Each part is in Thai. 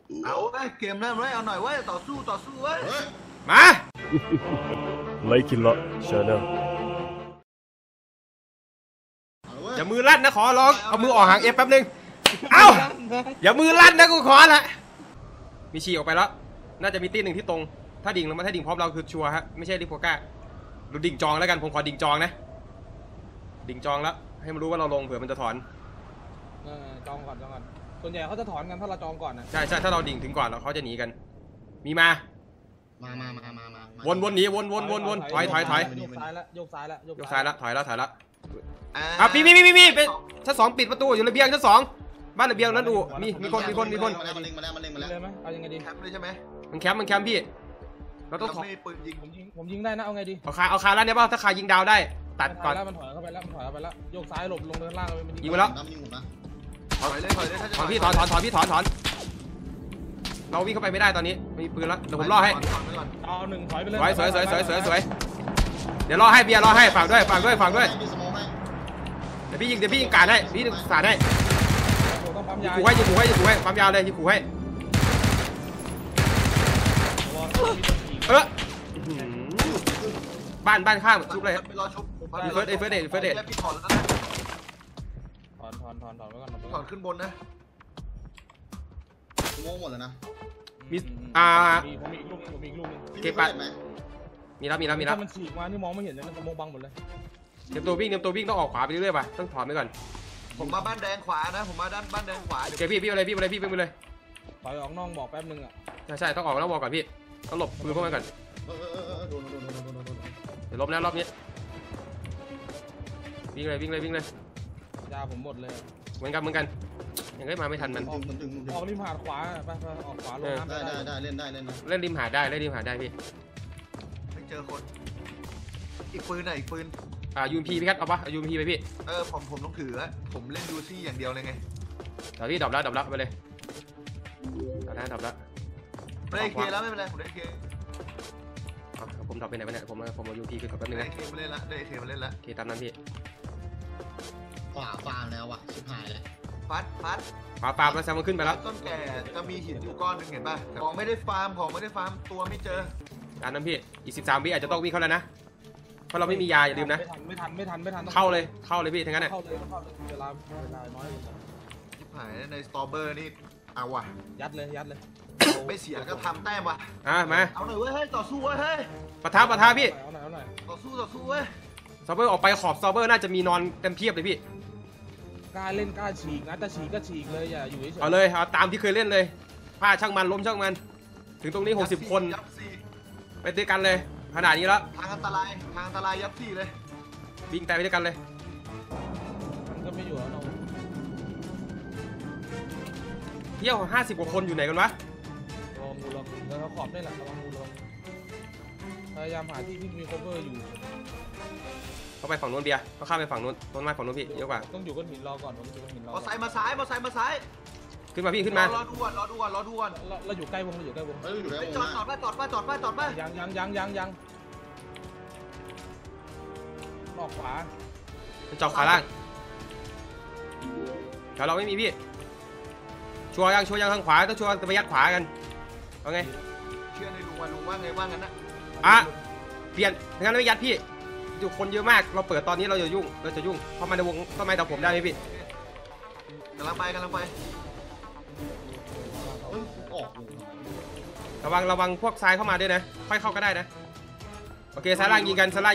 เอาไว้เกมเริ่มเลยเอาหน่อยไว้ต่อสู้ไว้มาไลคินละชาแนลอย่ามือลั่นนะขอร้องเอามือออกห่างเอฟแป๊บนึงเอ้าอย่ามือลั่นนะกูขอละมีฉี่ออกไปแล้วน่าจะมีตีหนึ่งที่ตรงถ้าดิ่งแล้วมาถ้าดิ่งพร้อมเราคือชัวร์ฮะไม่ใช่ริโพก้าดูดิ่งจองแล้วกันผมขอดิ่งจองนะดิ่งจองแล้วให้มันรู้ว่าเราลงเผื่อมันจะถอนจองก่อนส่วนใหญ่เขาจะถอนกันถ้าเราจองก่อนนะใช่ถ้าเราดิ่งถึงก่อนแล้วเขาจะหนีกันมีมาวนหนีวนถอยโยกซ้ายแล้วโยกซ้ายแล้วถอยแล้วพี่ไปชั้นสองปิดประตูอยู่ระเบียงชั้นสองบ้านระเบียงนั้นดูมีคนมาแล้วเลยไหมเอายังไงดีแคมป์เลยใช่ไหมมันแคมป์พี่เราต้องไม่ปืนยิงผมยิงได้นะเอาไงดีเอาคาแล้วเนี่ยป่ะถ้าคายิงดาวได้ตัดก่อนมันถอยเข้าไปแล้วโยกซ้ายหลบลงเดินล่างเลยยิงไปแล้วถอยเลยถอนพี่ถอนเราวิ่งเข้าไปไม่ได้ตอนนี้มีปืนแล้วเดี๋ยวผมล่อให้เอาหนึ่งถอยไปเลยสวยเดี๋ยวล่อให้เบียร์ล่อให้ฝากด้วยเดี๋ยวพี่ยิงการให้พี่สาดให้ยิงขู่ให้ความยาวเลยยิงขู่ให้บ้านข้างชุบเลยเฟิร์สเดทถอนไว้ก่อนขึ้นบนนะโม่หมดแล้วนะมีผมอีกลูกเก็บปัดมีรับมันฉีกมาที่มองไม่เห็นเลยนะสมองบังหมดเลยเตรียมตัววิ่งต้องออกขวาไปเรื่อยๆป่ะต้องถอนไปก่อนผมมาบ้านแดงขวานะผมมาบ้านแดงขวาเก็บพี่อะไรพี่ไปเลยถอยออกนอกบอกแป๊บนึงอ่ะใช่ต้องออกแล้วบอกก่อนพี่ต้องหลบมือพวกมันก่อนเดี๋ยวลบแล้วรอบนี้วิ่งเลยยาผมหมดเลยเหมือนกันยังไม่มาไม่ทันมันออกริมหาดขวาไปออกขวาลงน้ำได้เล่นริมหาดได้พี่ไม่เจอคนอีกปืนไหนอีกปืนยูมพีพี่คัทเอาปะยูมพีไปพี่ผมต้องถือผมเล่นยูซี่อย่างเดียวเลยไงเดี๋ยวพี่ดับแล้วไปเลยดับแล้วไม่ได้เคแล้วไม่เป็นไรผมได้เคผมดับไปไหนไปเนี่ยผมเอายูมพีขึ้นกับแป๊บนึงนะได้เคมาเล่นละเคตามนั้นพี่ฟาร์มแล้วว่ะชิบหายเลยฟัดฟาร์มแล้วแซมมันขึ้นไปแล้วต้นแก่จะมีหินอยู่ก้อนนึงเห็นป่ะของไม่ได้ฟาร์มตัวไม่เจอตามนั้นพี่อีก13 วิอาจจะต้องวิ่งเข้าแล้วนะเพราะเราไม่มียาอย่าลืมนะไม่ทันเข้าเลยพี่ทั้งนั้นเนี่ยเข้าเลยเวลาน้อยชิบหายในสตอเบอร์นี่เอาว่ะยัดเลยไม่เสียก็ทำแต้มว่ะมาเอาหน่อยเว้ยต่อสู้เว้ยเฮ้ยปะทะพี่เอาหน่อยต่อสู้เว้ยซอเบอร์ออกไปขอบซอเบอร์น่าจะมีนอนกันเพียบเลยพี่กล้าเล่นกล้าฉีกนะจะฉีกก็ฉีกเลยอย่าอยู่เฉยเอาเลยเอาตามที่เคยเล่นเลยผ้าช่างมันล้มช่างมันถึงตรงนี้60 คนไปด้วยกันเลยขนาดนี้แล้วทางอันตรายยับซี่เลยวิ่งแต่ไปด้วยกันเลยมันก็ไม่อยู่แล้วเที่ยว50 กว่าคนอยู่ไหนกันวะลองแล้วเขาขอบได้แหละลองพยายามหาที่มีโคเวอร์อยู่เขาไปฝั่งนู้นเบียร์เขาข้ามไปฝั่งนู้นต้นไม้ฝั่งนู้นพี่เยอะกว่าต้องอยู่ก้อนหินรอก่อนผมอยู่ก้อนหินรอมาซ้ายขึ้นมาพี่ขึ้นมารอดูก่อนเราอยู่ใกล้วงจอดป่ะยังออกขวาจอดขวาล่างแถวเราไม่มีพี่ชัวร์ยังทางขวาต้องชัวร์จะไปยัดขวากันเอาไงเชื่อในลุงว่าไงว่างั้นนะเปลี่ยนงั้นไม่ยัดพี่อยู่คนเยอะมากเราเปิดตอนนี้เราจะยุ่งเพราะมันในวงทำไมแต่ผมได้ไหมพี่กำลังไประวังพวกซ้ายเข้ามาด้วยนะค่อยเข้าก็ได้นะโอเคซ้ายล่างยิงกันโอเค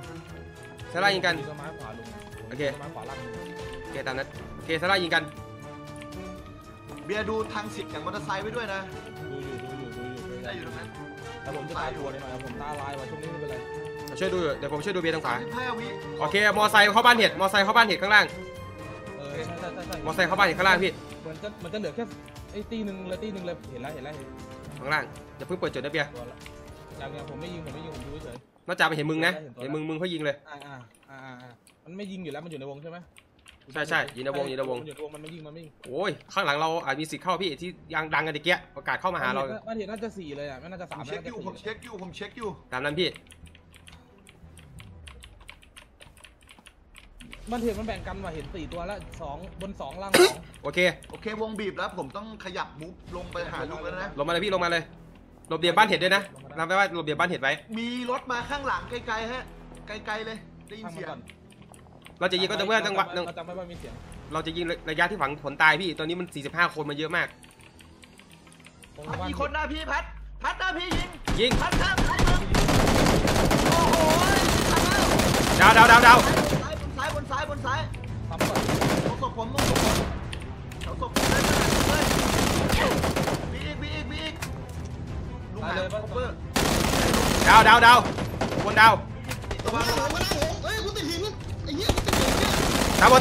ตามนั้นโอเคซ้ายล่างยิงกันเบียร์ดูทางสิบอย่างมอเตอร์ไซค์ไว้ด้วยนะดูได้อยู่ตรงนั้นแต่ผมจะตาตัวเลยหน่อยผมตาลายว่ะช่วงนี้ไม่เป็นไรช่วยดูเดี๋ยวผมช่วยดูเบียร์ทางขวาโอเคมอไซค์เข้าบ้านเห็ดข้างล่างมอไซค์เข้าบ้านเห็ดข้างล่างพี่มันจะเหลือแค่ไอ้ตีหนึ่งเลยเห็นแล้วข้างล่างอย่าเพิ่งเปิดจุดนะเบียร์อย่างผมไม่ยิงผมดูเฉยนอกจากไปเห็นมึงนะเห็นมึงเขายิงเลยมันไม่ยิงอยู่แล้วมันอยู่ในวงใช่ไหมใช่ยิงในวงมันไม่ยิงโอ้ยข้างหลังเราอาจมีสิทธิ์เข้าพี่ที่ยังดังกันตะเกียประกาศเข้ามาหาเรามันเห็นน่าจะ4เลยไม่น่าจะ3 ผมเช็คอยู่ตามนั้นพี่มันเห็นมันแบ่งกันว่ะเห็น4ตัวแล้ว2บน2ล่าง2 โอเคโอเควงบีบแล้วผมต้องขยับมุฟลงไปหาลุงแล้วนะลงมาเลยพี่ลงมาเลยหลบเดียบบ้านเห็ดด้วยนะทำไว้ว่าหลบเดียบบ้านเห็ดไว้มีรถมาข้างหลังไกลๆฮะไกลๆเลยได้ยินข้างมัเสีนยก่อง นเราจะยิงก็จะเมื่อจังหวะเราจำไม่ว่ามีเสียงเราจะยิงระยะที่ฝังผลตายพี่ตอนนี้มัน45คนมาเยอะมากตรงพัดบ้านมีคนหน้าพี่พัดหน้าพี่ยิงยิงพัดหน้าพัดโอ้โหพัดแล้วดาวบนซ้ายทำก่อนตรงศพผมแถวศพผมเลยบีอีกลุงหาคอปเปอร์ดาวบนดาวระวังเฮ้ยกูติดหินไอ้เหี้ยกูติดหินเนี่ยตามหมด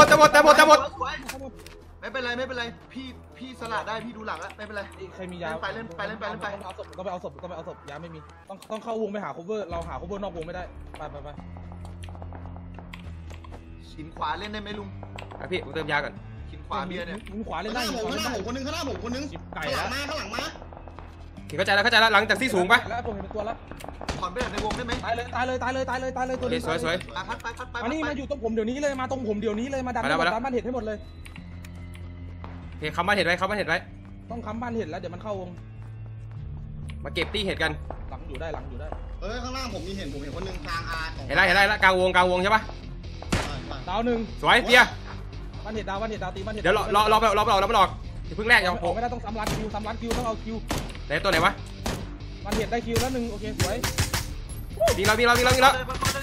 ไม่เป็นไรพี่สละได้พี่ดูหลังแล้วไม่เป็นไรใครมียาเล่นไปต้องไปเอาศพยาไม่มีต้องเข้าวงไปหา cover เราหา cover นอกวงไม่ได้ไปหินขวาเล่นได้ไหมลุงพี่ผมเติมยาก่อนหินขวาเบียร์เนี่ยมึงขวาเล่นได้ข้างหน้าผมคนนึงข้างหน้าผมคนนึงจิบไก่ข้างหแล้ลัวงมาเข้าใจแล้วหลังจากที่สูงปะแล้วผมเห็นเป็นตัวแล้วถอนไปจากในวงได้ไหมตายเลยตัวนี้สวยพัดอันนี้มาอยู่ตรงผมเดี๋ยวนี้เลยมาตรงผมเดี๋ยวนี้เลยมาดันบ้านเห็ดให้หมดเลยโอเคคำบ้านเห็ดไว้ต้องค้ำบ้านเห็ดแล้วเดี๋ยวมันเข้าวงมาเก็บตี้เห็ดกันหลังอยู่ได้เฮ้ยข้างล่างผมมีเห็นคนนึงทางอาของเห็นแล้วกลางวงใช่ปะดาวหนึ่งสวยเบียร์บ้านเห็ดดาวตีบ้านเห็ดเดี๋ยวรอไปออกอย่าเพิ่งแรกอย่าไม่ได้ต้องซ้ำรันคิวต้องเอาคิวไหนตัวไหนวะบ้านเห็ดได้คิวแล้ว1โอเคสวยยิงเราพัดยิมันงช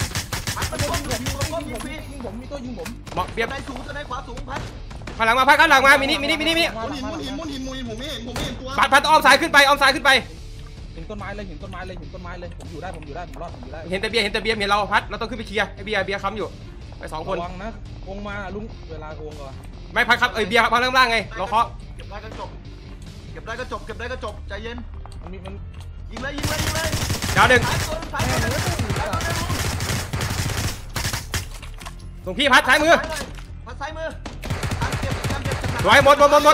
ผมนมีตัวยิงผมเหมาะเบียร์ได้สูงจะได้ขวาสูงพัดข้างหลังมามินิมุนหินผมไม่เห็นตัวพัดอ้อมซ้ายขึ้นไปเห็นต้นไม้เลยผมอยู่ได้ผมรอดเห็นแต่เบียร์เห็นเราพัดเราต้องขึ้นไปเคลียร์ไอเบียร์ค้ำอยู่ไป2 คนระวังนะวงมาลุงเวลาวงก่อนไม่พัดครับเบียร์พัดล่างไงเราเคาะเก็บได้ก็จบใจเย็นมันยิงเลยดาวหนึ่งซ้ายตัวตรงพี่พัดซ้ายมือพัดซ้ายมือเก็บสวยหมดจบฟัง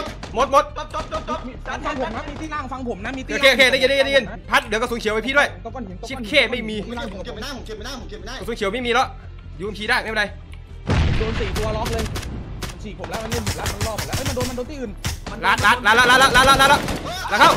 ผมนะมีที่ล่างฟังผมนะมีที่โอเคได้ยินพัดเดี๋ยวกระสุนเขียวไปพี่ด้วย ชิปเข้ไม่มีผมเก็บไม่ได้กระสุนเขียวไม่มีแล้วยูมพีได้ไม่เป็นไรโดน4ตัวล็อกเลยฉีกผมแล้วมันเล่นหมดแล้วมันรอบหมดแล้วเอ้ยมันโดนที่อื่นลัดแล้วเข้า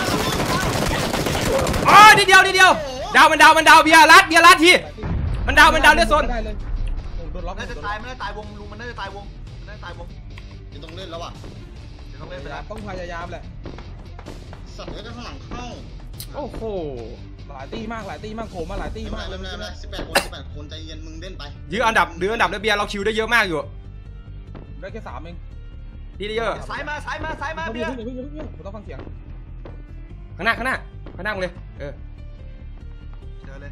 อ๋อนิดเดียวดาวมันดาวเบียร์ลัดทีมันดาวเลือดโซนได้เลยโดนล็อกน่าจะตายไม่ได้ตายวงลุงมันน่าจะตายวงจะต้องเล่นแล้วอ่ะเดี๋ยวต้องเล่นไปแล้วต้องพยายามแหละสัตว์เอ้ยข้างหลังเข้าโอ้โหหลายตีมากผมมาหลายตีมากเริ่ม18 คนใจเย็นมึงเล่นไปยื้ออันดับแล้วเบียร์เราคิวได้เยอะมากอยู่ได้แค่3เองพี่ได้เยอะซ้ายมาเบียร์ผมต้องฟังเสียงข้างหน้ามึงเลยเจอเลย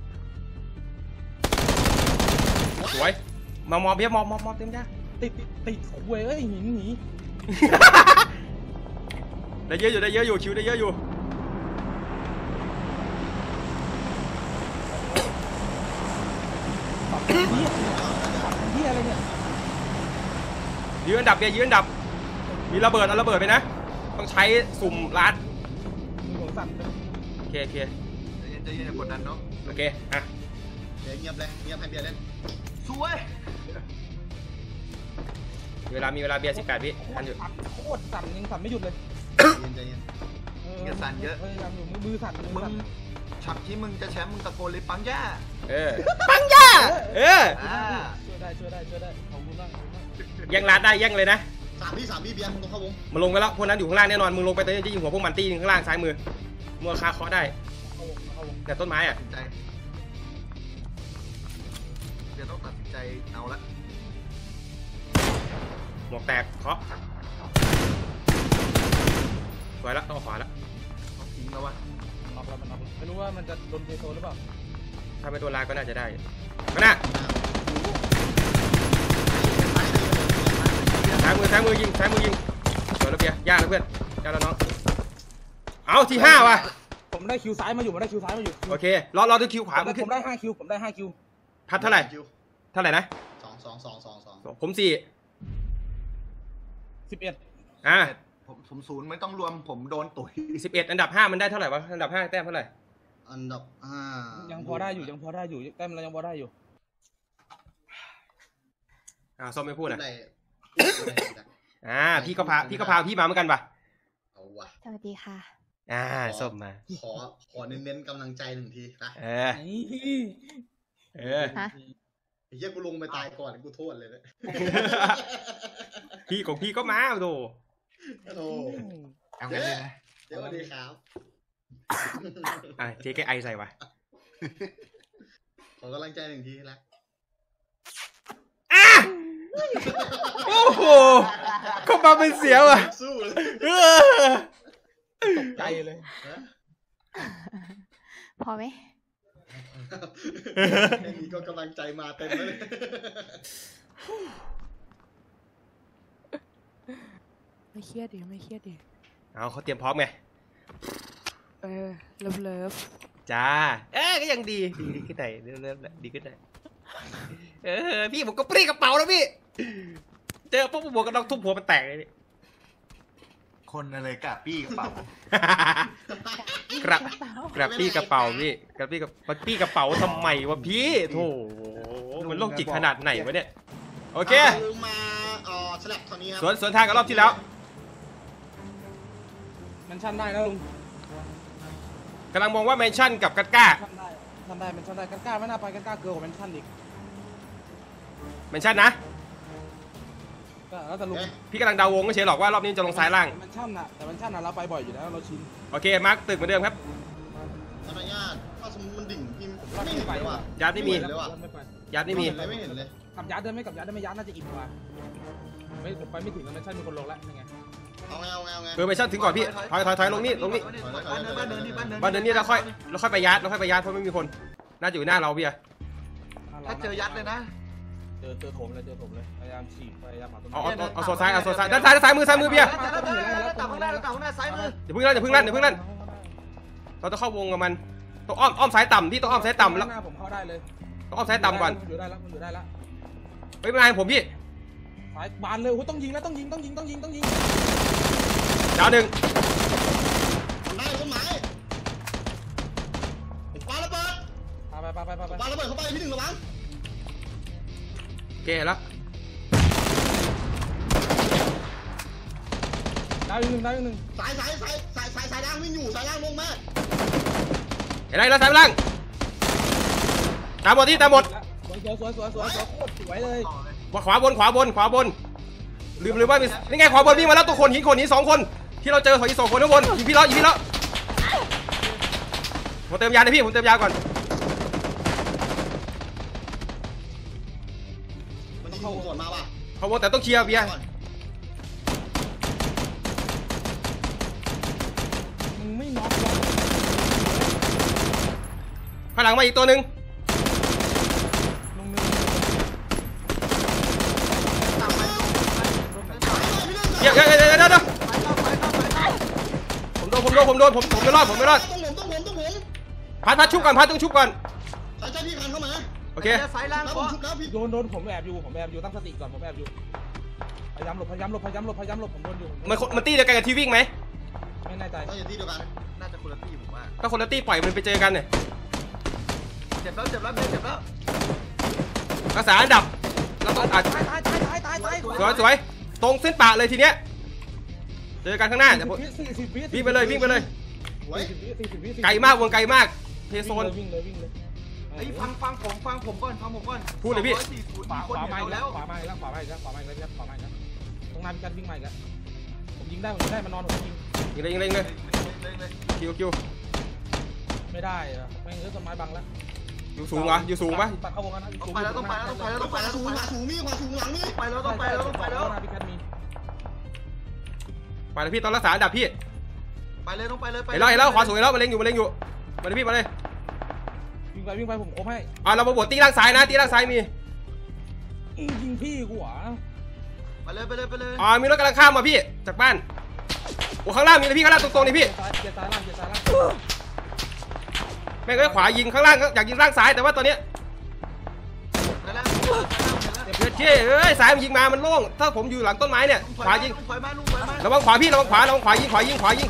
สวยมอบเบียร์มอบเต็มจ้าติดเว้ยหินหนีได้เยอะอยู่คิวได้เยอะอยู่เฮียอะไรเนี่ยยื้ออันดับเบียร์ยื้ออันดับมีระเบิดเอาระเบิดไปนะต้องใช้สุ่มลัดมือผมสั่นโอเคใจเย็นอย่ากดดันเนาะโอเคอ่ะเงียบให้เบียร์เล่นสวยมีเวลาเบียร์18 วิทันอยู่โคตรสั่นยังสั่นไม่หยุดเลยใจเย็นพยายามอยู่มือสั่นมึงช็อตที่มึงจะแชมป์มึงตะโกนเลยปังย่าปังย่าช่วยได้ขอบคุณมากแย่งลัดได้แย่งเลยนะ 3 พี่เบียร์มึงต้องเข้าวงมึงลงไปแล้วพวกนั้นอยู่ข้างล่างแน่นอนมึงลงไปตอนนี้จะยิงหัวพวกมันตีข้างล่างซ้ายมือมัวคาเคาะได้แต่ต้นไม้อ่ะตัดสินใจเดี๋ยวต้องตัดสินใจเอาละหมวกแตกเคาะสวยแล้วต้องขวาแล้วต้องทิ้งแล้ววะน็อกแล้วมันน็อกไม่รู้ว่ามันจะโดนเทโซหรือเปล่าถ้าไม่ตัวลายก็น่าจะได้ข้างหน้าซ้ายมือยิงสวยแล้วเบียร์ยากแล้วเพื่อนยากแล้วน้องเอาที่5ว่ะผมได้คิวซ้ายมาอยู่โอเครอดูคิวขวามันขึ้นผมได้5คิวพัดเท่าไหร่นะ 2 ผม4 11 ผมศูนย์ไม่ต้องรวมผมโดนตุ๋ย 11อันดับ5มันได้เท่าไหร่วะอันดับ5แต้มเท่าไหร่อันดับ5 ยังพอได้อยู่แต้มเรายังพอได้อยู่ส้มไม่พูดนะได้พี่ก็พาพี่มาเหมือนกันปะเอาวะสวัสดีค่ะส้มมาขอเน้นกำลังใจหนึ่งทีนะเออฮะไอ้เหี้ยกูลงไปตายก่อนกูโทษเลยนะพี่ของพี่ก็มาโดโอ้เอากันเลยนะเดี๋ยวสวัสดีครับเจ๊แกไอใส่วะขอกำลังใจหนึ่งทีละโอ้โหเข้ามาเป็นเสียวอ่ะสู้เลยตกใจเลยพอไหมแค่นี้ก็กำลังใจมาเต็มแล้วเลยไม่เครียดดิไม่เครียดดิเอาเขาเตรียมพร้อมไงเลิฟจ้าก็ยังดีขึ้นหน่อยเริ่มดีขึ้นหน่อยพี่ผมก็ปรีกระเป๋าแล้วพี่เจอปุ๊บหัวกระดองทุบหัวมันแตกเลยพี่คนอะไรกะปี้กระเป๋ากระปี้กระเป๋าพี่กระปี้กระเป๋าทำไมวะพี่โธ่มันโรคจิตขนาดไหนวะเนี่ยโอเคลงมาฉลับเท่านี้ครัสวนทางกับรอบที่แล้วมันชั่นได้นะลุงกำลังมองว่าแมนชั่นกับกัดก้าชั่นได้มันชั่นได้กันกล้าไม่น่าไปกันกล้าเกินกว่ามันชั่นอีกแมนชั่นนะก็แล้วแต่ลุงพี่กำลังเดาวงไม่ใช่หรอกว่ารอบนี้จะลงซ้ายล่างมันชั่นอะแต่มันชั่นอะเราไปบ่อยอยู่แล้วเราชินโอเคมาร์คตึกเหมือนเดิมครับธรรมญาติถ้าสมมติมันดิ่งพี่ผมไม่เห็นเลยว่ะยัดไม่มีเลยว่ะไม่ไปยัดไม่มีไม่เห็นเลยกับยัดได้ไหมกับยัดได้ไหมยัดน่าจะอิ่มกว่าไม่ผมไปไม่ถึงแล้วมันชั่นมีคนลงแล้วยังไงเอาไงแมนชั่นถึงก่อนพี่ถอยลงนี่บ้านเดินนี่บ้านเดินนี่แล้วค่อยไปยัดเพราะไม่มีคนน่าจะอยู่หน้าเราพี่อะถ้าเจอยัดเลยนะเจอผมเลยพยายามฉีกพยายามหาต้นเอาโซนซ้ายด้านซ้ายมือพี่อะต่างข้างหน้าซ้ายมืออย่าเพิ่งลั่นเราต้องเข้าวงกับมันต้องอ้อมซ้ายต่ำพี่ต้องอ้อมซ้ายต่ำแล้วหน้าผมเข้าได้เลยต้องอ้อมซ้ายต่ำก่อนอยู่ได้แล้วมันอยู่ได้แล้วไม่เป็นไรผมพี่สายบานเลยโอ้ต้องยิงแล้วต้องยิงดาวหนึ่งได้ต้นไม้ปาระเบิดไปปาระเบิดเข้าไปพี่หนึ่งระวังโอเคแล้วได้อีกหนึ่งสายล่างวิ่งอยู่สายล่างลงมาเห็นไรแล้วซ้ายล่างตามหมดที่ตามหมดสวยโคตรสวยเลยขวาบนลืมว่ามีนี่ไงขวาบนวิ่งมาแล้วตัวคนหินสองคนที่เราเจออีก2 คนข้างบนยิงพี่แล้วผมเติมยาหน่อยพี่ผมเติมยาก่อนมันยิงส่วนมาป่ะขวาบนแต่ต้องเคลียร์เบียร์มึงไม่น็อกข้างหลังมาอีกตัวหนึ่งลงนึงเดี๋ยวผมโดนผมไม่รอดต้องผมพัดชุบก่อนต้องชุบก่อนสายใจพี่พันเข้ามาโอเคซ้ายล่างแล้วขผอมชุบแล้วพี่โดนผมแอบอยู่ตั้งสติก่อนผมแอบอยู่พยายามหลบผมโดนอยู่มันตีเดียวกันกับที่วิ่งไหมไม่แน่ใจต้องอยู่ที่เดียวกันน่าจะคนละที่ผมว่าก็คนละตีปล่อยมันไปเจอกันเนี่ยเจ็บแล้วรักษาอันดับแล้วต้องอัดตายสวยตรงเส้นปะเลยทีเนี้ยเจอกันข้างหน้าเดี๋ยวผม 40 วิวิ่งไปเลยไว้ 40 วิไกลมากวงไกลมากเทโซนวิ่งเลยไอ้ฟังผมก่อนพูดเลยพี่ขวามาอีกแล้แล้ว วขวามาอีกแล้วตรงหน้าพิกัดวิ่งมาอีกแล้วผมยิงได้มันนอนผมยิงยิงเลยคิวไม่ได้อะแม่งต้นไม้บังแล้วอยู่สูงปะตัดเข้าวงกันนะต้องไปแล้วขวาสูงหลังมีไปแล้วหน้าพิกัดมีไปเลยพี่ตอนรักษาอันดับพี่ไปเลยเห็นแล้วขวาสูงแล้วมาเล็งอยู่มาเลยพี่มาเลยวิ่งไปผมโค้งให้เรามาบวกตีล่างซ้ายนะตีล่างซ้ายมียิงพี่กูหรอไปเลยมีรถกำลังข้ามมาพี่จากบ้านโอ้ข้างล่างมีเลยพี่ข้างล่างตรงๆนี่พี่เกียร์ซ้ายล่างแม่งก็ขวายิงข้างล่างอยากยิงล่างซ้ายแต่ว่าตอนนี้ เฮ้ยซ้ายมันยิงมามันโล่งถ้าผมอยู่หลังต้นไม้เนี่ยขวายิงระวังขวาพี่ระวังขวายิงปล่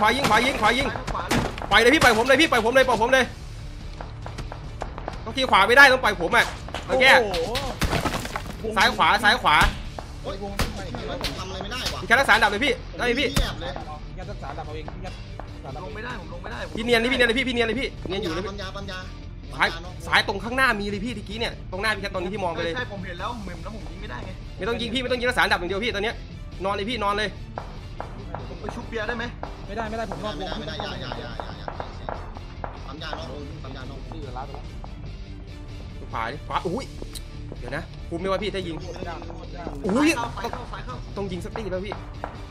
อยเลยพี่ปล่อยผมเลยต้องทีขวาไม่ได้ต้องปล่อยผมอ่ะมาแก้ซ้ายขวาซ้ายขวาโอ๊ยผมทำอะไรไม่ได้ว่ะพี่แคทรักษาดับเลยพี่ได้เลยพี่แอบเลยยัดรักษาดับเอาเองยัดรักษาดับลงไม่ได้ผมลงไม่ได้พี่เนียนเลยพี่เนียนเลยพี่เนียนเลยพี่เนียนอยู่เลยปัญญาซ้ายตรงข้างหน้ามีเลยพี่ตะกี้เนี่ยตรงหน้าพี่แคทตอนนี้ที่มองไปเลยใช่ผมเห็นแล้วเหม็มแล้วผมยิงไม่ได้ไงไม่ต้องยิงพี่ไม่ต้องยิงรักษาดับอย่างเดียวพี่ตอนเนี้ยนอนเลยพี่นอนเลยผมไปชุบเบียร์ได้ไหมไม่ได้ผมนอกวงไม่ได้อย่าปั๊มยานอกวงปั๊มยานอกวงนี่ล้าไปแล้วขวาดิขวาอุ้ยเดี๋ยวนะคุมไม่ว่าพี่ถ้ายิงไม่ต้องอุ้ยซ้ายเข้าซ้ายเข้าต้องยิงสักตีแล้วพี่ยิง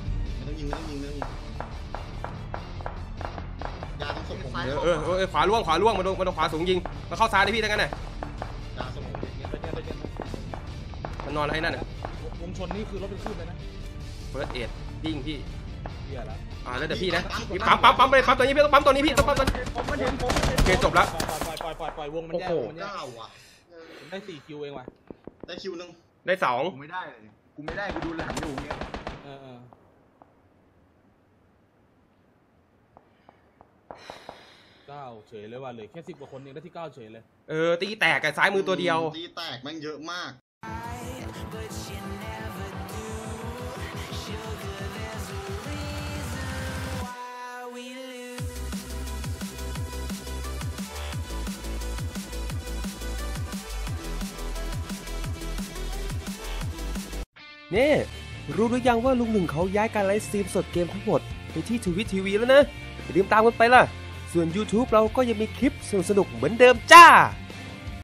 ยาต้องส่งผมขวาล่วงมาโดนขวาสูงยิงมาเข้าซ้ายเลยพี่ทั้งนั้นน่ะยาส่งผมมันนอนอะไรนั่นน่ะวงชนนี่คือรถเป็นคลื่นเลยนะเฟิร์สเอ็ดดิ้งพี่เหี้ยแล้วแล้วเดี๋ยวพี่นะปั๊มไปปั๊มตัวนี้พี่ต้องปั๊มตัวนี้พี่ต้องปั๊มตัวนี้ผมไม่เห็นผมโอเคจบแล้วปล่อยวงมันแย่วงมันแย่เก้าว่ะผมได้4คิวเองว่ะได้คิวนึงได้สองกูไม่ได้เลยกูไม่ได้กูดูหลังอยู่เงี้ย 9เฉยเลยว่ะเหลือแค่10กว่าคนเองได้ที่9เฉยเลยตีแตกกับซ้ายมือตัวเดียวตีแตกแม่งเยอะมากนี่รู้หรือยังว่าลุงหนึ่งเขาย้ายการไลฟ์สตรีมสดเกมทั้งหมดไปที่ทวิตทีวีแล้วนะอย่าลืมตามกันไปล่ะส่วน YouTube เราก็ยังมีคลิปสนุกๆเหมือนเดิมจ้า